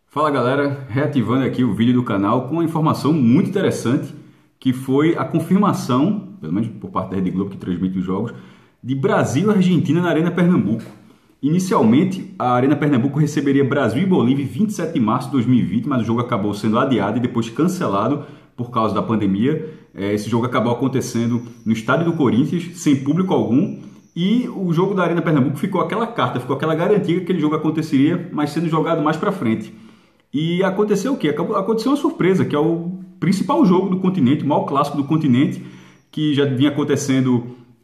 Fala galera, reativando aqui o vídeo do canal com uma informação muito interessante que foi a confirmação, pelo menos por parte da Rede Globo que transmite os jogos, de Brasil e Argentina na Arena Pernambuco. Inicialmente, a Arena Pernambuco receberia Brasil e Bolívia em 27 de março de 2020, mas o jogo acabou sendo adiado e depois cancelado por causa da pandemia. Esse jogo acabou acontecendo no estádio do Corinthians, sem público algum, e o jogo da Arena Pernambuco ficou aquela carta, ficou aquela garantia que aquele jogo aconteceria, mas sendo jogado mais para frente. E aconteceu o quê? Aconteceu uma surpresa, que é o principal jogo do continente, o maior clássico do continente, que já vinha acontecendo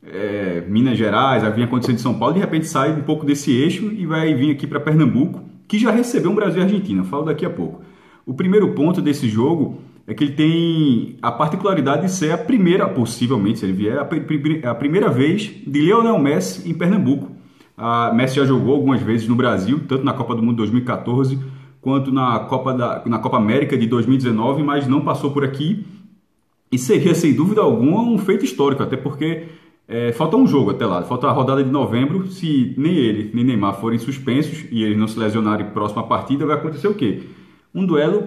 Minas Gerais, já vinha acontecendo em São Paulo, de repente sai um pouco desse eixo e vai vir aqui para Pernambuco, que já recebeu um Brasil e Argentina, falo daqui a pouco. O primeiro ponto desse jogo é que ele tem a particularidade de ser a primeira, possivelmente, se ele vier, a primeira vez de Lionel Messi em Pernambuco. A Messi já jogou algumas vezes no Brasil, tanto na Copa do Mundo 2014, quanto na Copa América de 2019, mas não passou por aqui. E seria, sem dúvida alguma, um feito histórico, até porque falta um jogo até lá, falta a rodada de novembro. Se nem ele, nem Neymar forem suspensos e eles não se lesionarem próximo à partida, vai acontecer o quê? Um duelo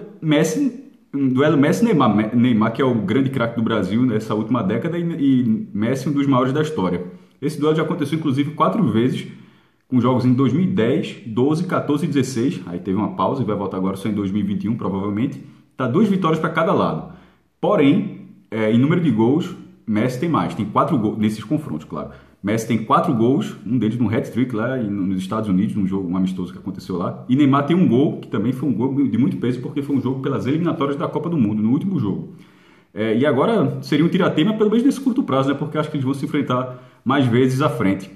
Messi-Neymar. Neymar, que é o grande craque do Brasil nessa última década, e Messi, um dos maiores da história. Esse duelo já aconteceu, inclusive, 4 vezes, com jogos em 2010, 12, 14 e 16. Aí teve uma pausa e vai voltar agora só em 2021, provavelmente. Tá 2 vitórias para cada lado. Porém, em número de gols, Messi tem mais. Tem 4 gols nesses confrontos, claro. Messi tem 4 gols, um deles num hat-trick lá nos Estados Unidos, num jogo amistoso que aconteceu lá. E Neymar tem um gol, que também foi um gol de muito peso, porque foi um jogo pelas eliminatórias da Copa do Mundo, no último jogo. E agora seria um tiratema, pelo menos nesse curto prazo, né? Porque acho que eles vão se enfrentar mais vezes à frente.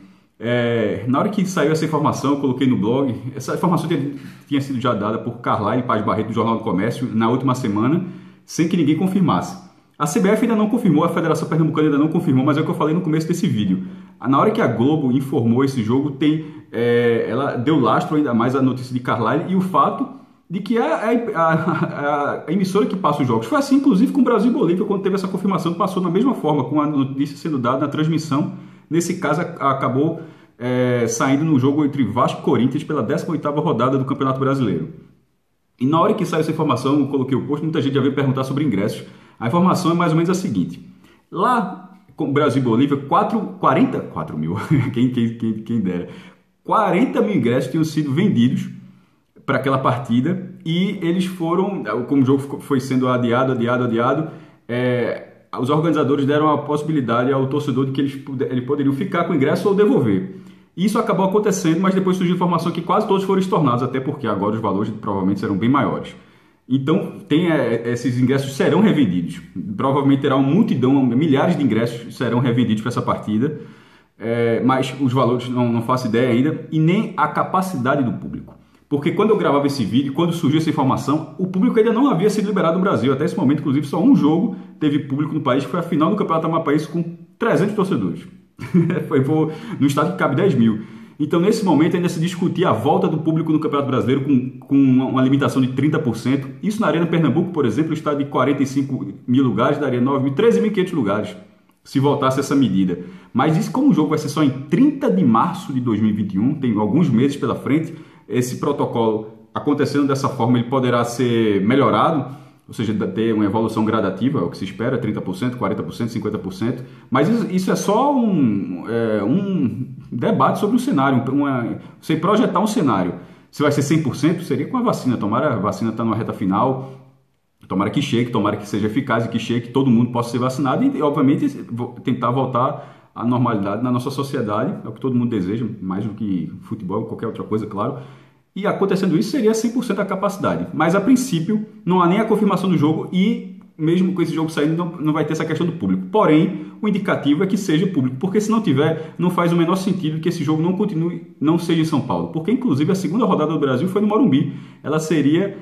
Na hora que saiu essa informação, eu coloquei no blog. Essa informação tinha sido já dada por Carlyle Paz Barreto, do Jornal do Comércio, na última semana, sem que ninguém confirmasse. A CBF ainda não confirmou, a Federação Pernambucana ainda não confirmou, mas é o que eu falei no começo desse vídeo. Na hora que a Globo informou esse jogo, ela deu lastro ainda mais à notícia de Carlyle e o fato de que a emissora que passa os jogos foi assim, inclusive com o Brasil e Bolívia, quando teve essa confirmação, passou da mesma forma, com a notícia sendo dada na transmissão. Nesse caso, acabou saindo no jogo entre Vasco e Corinthians pela 18ª rodada do Campeonato Brasileiro. E na hora que saiu essa informação, eu coloquei o post, muita gente já veio perguntar sobre ingressos. A informação é mais ou menos a seguinte. Lá, com Brasil e Bolívia, 44 mil, quem dera, 40 mil ingressos tinham sido vendidos para aquela partida e eles foram, como o jogo foi sendo adiado, os organizadores deram a possibilidade ao torcedor de que eles poderiam ficar com o ingresso ou devolver. Isso acabou acontecendo, mas depois surgiu a informação que quase todos foram estornados, até porque agora os valores provavelmente serão bem maiores. Então, esses ingressos serão revendidos. Provavelmente terá uma multidão, milhares de ingressos serão revendidos para essa partida, mas os valores não faço ideia ainda, e nem a capacidade do público. Porque quando eu gravava esse vídeo, quando surgiu essa informação, o público ainda não havia sido liberado no Brasil. Até esse momento, inclusive, só um jogo teve público no país, que foi a final do Campeonato Amapaense com 300 torcedores. foi no estádio que cabe 10 mil. Então, nesse momento, ainda se discutia a volta do público no Campeonato Brasileiro com uma limitação de 30%. Isso na Arena Pernambuco, por exemplo, o estádio de 45 mil lugares daria 13.500 lugares, se voltasse essa medida. Mas isso, como o jogo vai ser só em 30 de março de 2021, tem alguns meses pela frente, esse protocolo acontecendo dessa forma, ele poderá ser melhorado, ou seja, ter uma evolução gradativa, é o que se espera, 30%, 40%, 50%, mas isso é só um debate sobre o cenário, você projetar um cenário. Se vai ser 100%, seria com a vacina, tomara a vacina está numa reta final, tomara que chegue, tomara que seja eficaz e que chegue, que todo mundo possa ser vacinado e, obviamente, tentar voltar à normalidade na nossa sociedade, é o que todo mundo deseja, mais do que futebol ou qualquer outra coisa, claro. E acontecendo isso, seria 100% a capacidade. Mas, a princípio, não há nem a confirmação do jogo e, mesmo com esse jogo saindo, não vai ter essa questão do público. Porém, o indicativo é que seja público, porque se não tiver, não faz o menor sentido que esse jogo não seja em São Paulo. Porque, inclusive, a segunda rodada do Brasil foi no Morumbi. Ela seria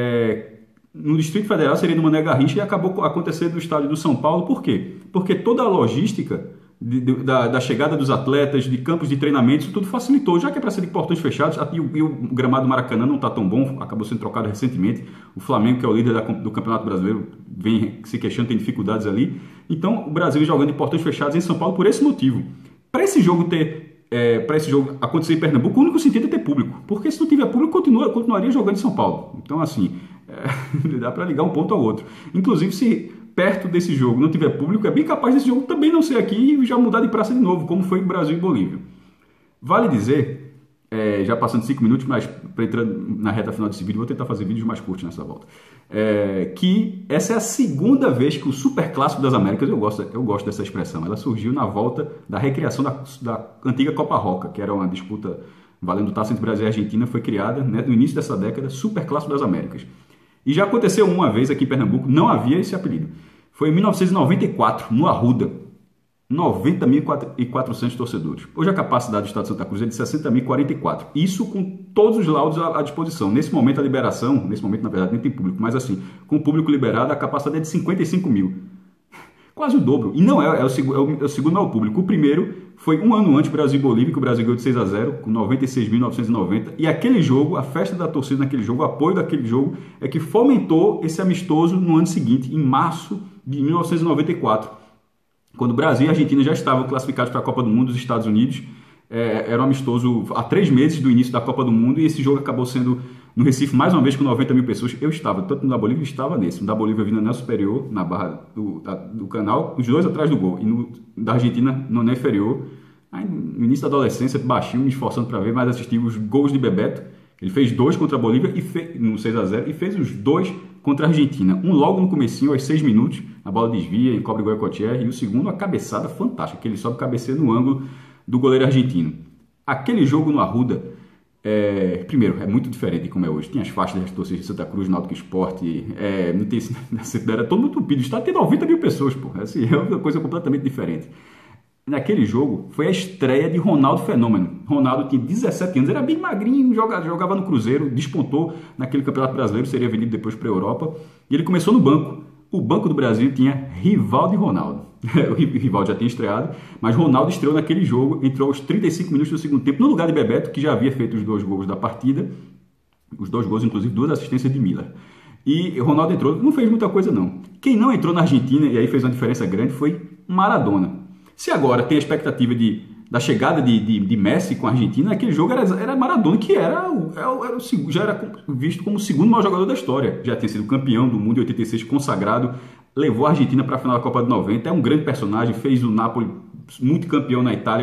no Distrito Federal, seria no Mané Garrincha e acabou acontecendo no estádio do São Paulo. Por quê? Porque toda a logística da chegada dos atletas, de campos de treinamento, isso tudo facilitou, já que é para ser de portões fechados, e o gramado do Maracanã não está tão bom, acabou sendo trocado recentemente, o Flamengo, que é o líder do Campeonato Brasileiro, vem se queixando, tem dificuldades ali, então o Brasil jogando de portões fechados em São Paulo por esse motivo. Para esse jogo ter para esse jogo acontecer em Pernambuco, o único sentido é ter público. Porque se não tiver público, continuaria jogando em São Paulo. Então, assim, dá para ligar um ponto ao outro. Inclusive, se perto desse jogo não tiver público, é bem capaz desse jogo também não ser aqui e já mudar de praça de novo, como foi Brasil e Bolívia. Vale dizer, já passando 5 minutos, mas para entrar na reta final desse vídeo, vou tentar fazer vídeos mais curtos nessa volta, que essa é a segunda vez que o Superclássico das Américas, eu gosto dessa expressão, ela surgiu na volta da recriação da antiga Copa Roca, que era uma disputa valendo taça entre Brasil e Argentina, foi criada, né, no início dessa década, Superclássico das Américas. E já aconteceu uma vez aqui em Pernambuco, não havia esse apelido. Foi em 1994, no Arruda, 90.400 torcedores. Hoje a capacidade do Estado de Santa Cruz é de 60.044. Isso com todos os laudos à disposição. Nesse momento a liberação, nesse momento na verdade nem tem público, mas assim, com o público liberado a capacidade é de 55 mil. Quase o dobro. E não é o segundo maior público. O primeiro foi um ano antes, Brasil e Bolívia, que o Brasil ganhou de 6-0, com 96.990. E aquele jogo, a festa da torcida naquele jogo, o apoio daquele jogo, é que fomentou esse amistoso no ano seguinte, em março de 1994. Quando o Brasil e a Argentina já estavam classificados para a Copa do Mundo dos Estados Unidos, era um amistoso há 3 meses do início da Copa do Mundo, e esse jogo acabou sendo no Recife, mais uma vez, com 90 mil pessoas. Eu estava, tanto no da Bolívia, estava nesse. No da Bolívia, vindo na superior, na barra do canal, os dois atrás do gol. E no da Argentina, no inferior. Aí, no início da adolescência, baixinho, me esforçando para ver, mas assisti os gols de Bebeto. Ele fez 2 contra a Bolívia, no 6-0, e fez os 2 contra a Argentina. Um logo no comecinho, aos 6 minutos, a bola desvia, encobre Goicoechea, e o segundo, uma cabeçada fantástica, que ele sobe cabeceia no ângulo do goleiro argentino. Aquele jogo no Arruda, primeiro, é muito diferente de como é hoje. Tinha as faixas das torcidas de Santa Cruz, Náutico Esporte, não tem, era todo muito tupido. Está tem 90 mil pessoas, pô. Assim, é uma coisa completamente diferente. Naquele jogo, foi a estreia de Ronaldo Fenômeno. Ronaldo tinha 17 anos, era bem magrinho, jogava no Cruzeiro, despontou naquele Campeonato Brasileiro, seria vendido depois para a Europa, e ele começou no banco. O Banco do Brasil tinha Rivaldo e Ronaldo. O Rivaldo já tinha estreado, mas Ronaldo estreou naquele jogo, entrou aos 35 minutos do segundo tempo, no lugar de Bebeto, que já havia feito os 2 gols da partida, os 2 gols, inclusive 2 assistências de Miller. E Ronaldo entrou, não fez muita coisa não. Quem não entrou na Argentina, e aí fez uma diferença grande, foi Maradona. Se agora tem a expectativa da chegada de Messi com a Argentina, naquele jogo era Maradona, que já era visto como o segundo maior jogador da história. Já tinha sido campeão do mundo em 86, consagrado, levou a Argentina para a final da Copa de 90, é um grande personagem, fez o Napoli muito campeão na Itália,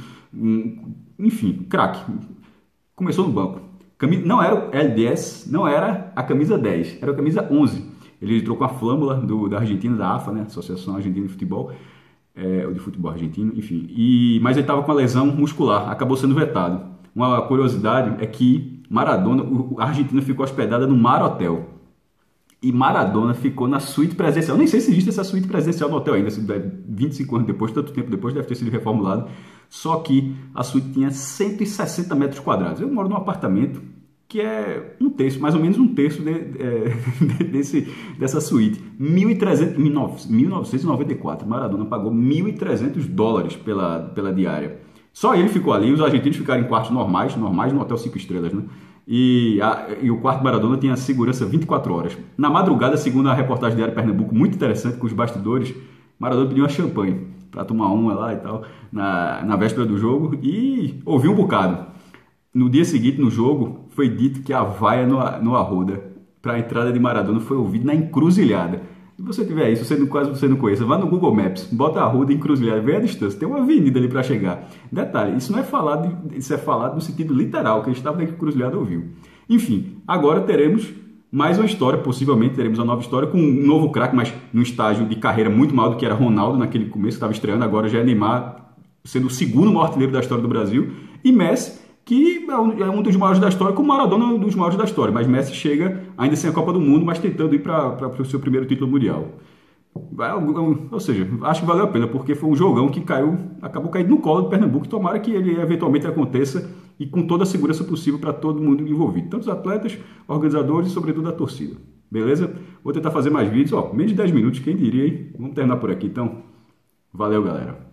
enfim, craque. Começou no banco. Não era o L10, não era a camisa 10, era a camisa 11. Ele entrou com a flâmula da Argentina, da AFA, né? Associação Argentina de Futebol. De futebol argentino, enfim. Mas ele estava com a lesão muscular, acabou sendo vetado. Uma curiosidade é que Maradona, a Argentina ficou hospedada no Mar Hotel. E Maradona ficou na suíte presidencial. Nem sei se existe essa suíte presidencial no hotel ainda, 25 anos depois, tanto tempo depois, deve ter sido reformulado. Só que a suíte tinha 160 metros quadrados. Eu moro num apartamento que é mais ou menos um terço dessa suíte. 1994, Maradona pagou $1.300 pela diária. Só ele ficou ali, os argentinos ficaram em quartos normais no hotel 5 estrelas, né? E o quarto Maradona tinha segurança 24 horas. Na madrugada, segundo a reportagem Diário Pernambuco, muito interessante, com os bastidores, Maradona pediu uma champanhe para tomar uma lá e tal, na véspera do jogo, e ouviu um bocado. No dia seguinte, no jogo, foi dito que a vaia no Arruda para a entrada de Maradona foi ouvida na Encruzilhada. Se você tiver isso, caso você não conheça, vá no Google Maps, bota Arruda Encruzilhada, vê a distância, tem uma avenida ali para chegar. Detalhe, isso não é falado, isso é falado no sentido literal, que ele estava na Encruzilhada ouviu. Enfim, agora teremos mais uma história, possivelmente teremos uma nova história com um novo craque, mas num estágio de carreira muito maior do que era Ronaldo naquele começo, que estava estreando, agora já é Neymar, sendo o segundo maior artilheiro da história do Brasil, e Messi, que é um dos maiores da história, como Maradona é um dos maiores da história, mas Messi chega ainda sem a Copa do Mundo, mas tentando ir para o seu primeiro título mundial. Ou seja, acho que valeu a pena, porque foi um jogão que acabou caindo no colo do Pernambuco, tomara que ele eventualmente aconteça e com toda a segurança possível para todo mundo envolvido, tanto os atletas, organizadores e sobretudo a torcida. Beleza? Vou tentar fazer mais vídeos, menos de 10 minutos, quem diria, hein? Vamos terminar por aqui então. Valeu, galera.